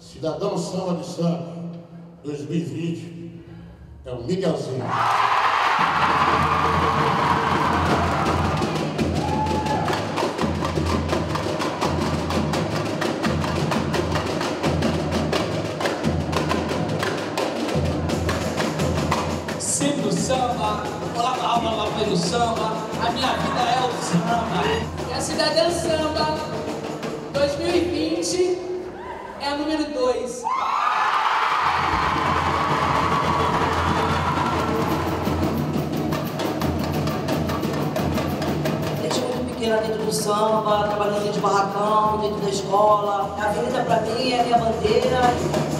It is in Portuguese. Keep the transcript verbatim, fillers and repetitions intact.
Cidadão Samba de Santos dois mil e vinte é o Miguelzinho. Sempre no samba, colava alma lá pelo samba, a minha vida é o samba. E a Cidadã Samba dois mil e vinte é a número dois. Desde muito pequena dentro do samba, trabalhando dentro de barracão, dentro da escola. A avenida pra mim é a minha bandeira.